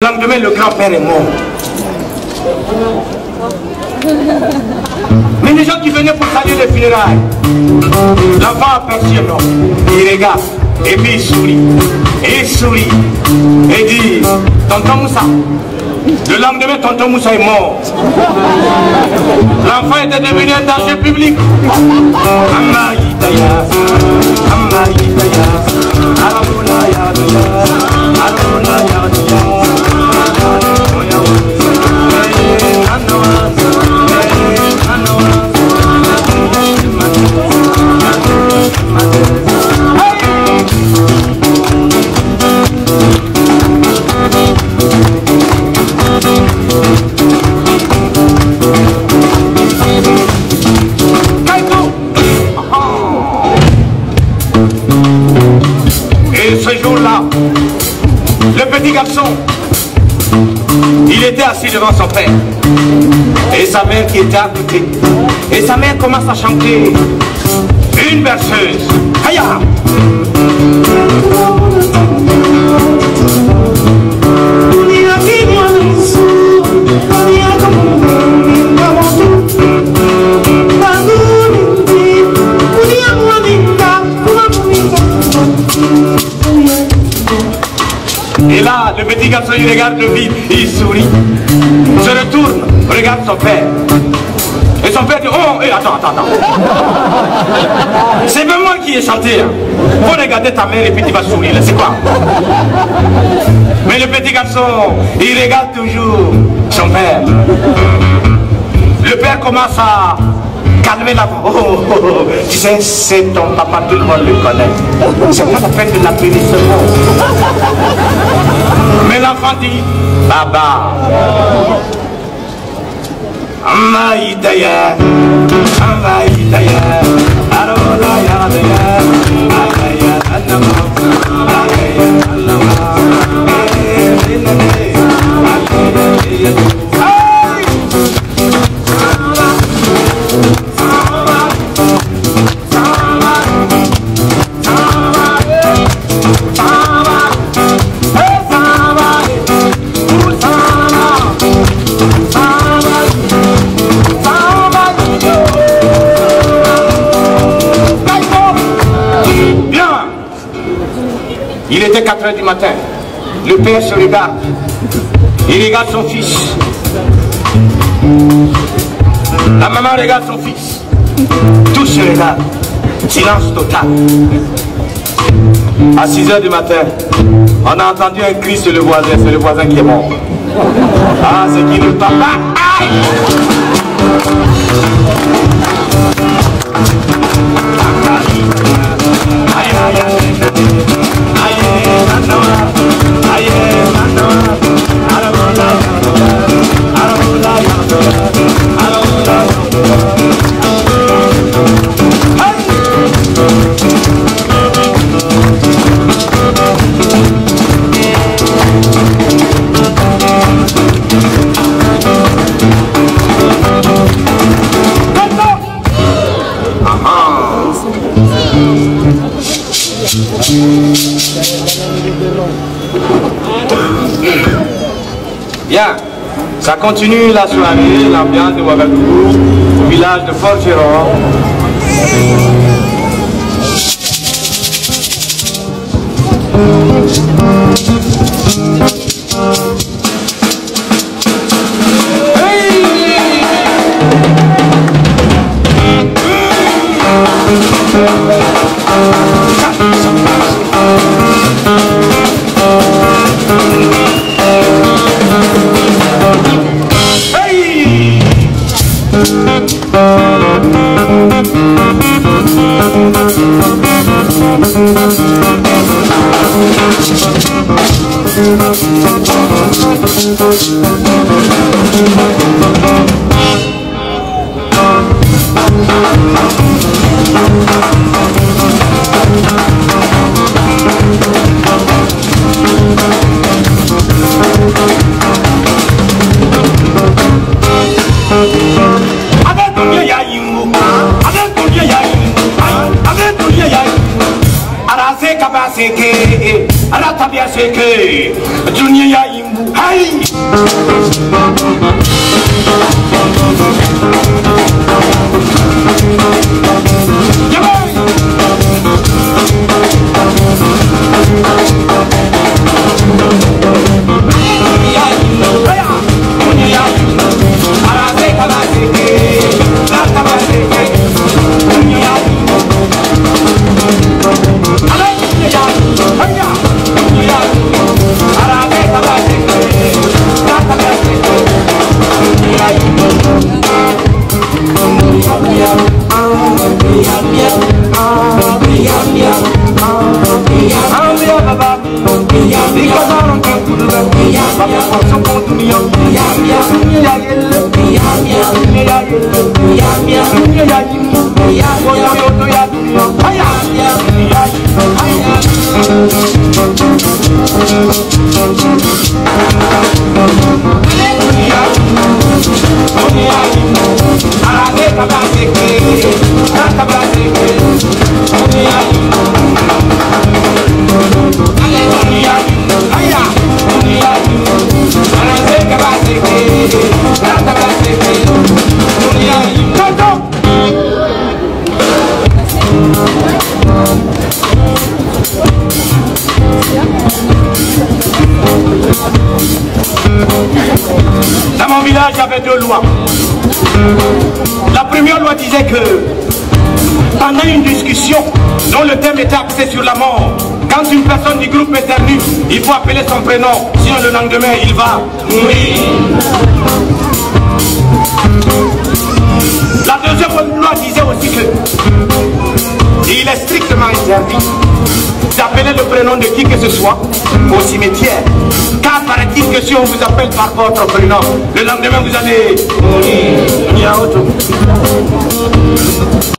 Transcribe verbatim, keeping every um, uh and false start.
Le lendemain, le grand-père est mort. Mais les gens qui venaient pour saluer les funérailles, l'enfant aperçut un homme, il regarde, et puis il sourit, et il sourit, et dit, tonton Moussa, le lendemain, tonton Moussa est mort. L'enfant était devenu un danger public. Amaïdaya, Amaïdaya, Araboula Yadaya, Araboula Yadaya. Et ce jour-là, le petit garçon, il était assis devant son père et sa mère qui était à côté. Et sa mère commence à chanter une berceuse. Aya! Et là, le petit garçon, il regarde le vide, il sourit, se retourne, regarde son père. Et son père dit, oh, hey, attends, attends, attends. C'est même moi qui ai chanté. Hein. Faut regarder ta mère et puis tu vas sourire, c'est quoi? Mais le petit garçon, il regarde toujours son père. Le père commence à calmer la voix. Oh, oh, oh. Tu sais, c'est ton papa, tout le monde le connaît. C'est pas la peine de l'appeler ce mot. Mais l'enfant dit, Baba. Amaïdaya, Amaïdaya, Arola Yadaya, Ayaya, Anama, Ayaya, Anama, il était quatre heures du matin. Le père se regarde. Il regarde son fils. La maman regarde son fils. Tous se regardent. Silence total. À six heures du matin, on a entendu un cri sur le voisin. C'est le voisin qui est mort. Ah, c'est qui le papa? Aïe! Bien, ça continue la soirée, l'ambiance de Ouagadougou, au village de Forgeron. Seke, Aratabia Seke, Junior Yimbu, Hai, Dans mon village, il y avait deux lois. La première loi disait que pendant une discussion dont le thème était axé sur la mort, quand une personne du groupe éternue, il faut appeler son prénom, sinon le lendemain il va mourir. La deuxième loi disait aussi que il est strictement interdit d'appeler le prénom de qui que ce soit au cimetière. Car paraît-il que si on vous appelle par votre prénom, le lendemain vous allez mourir.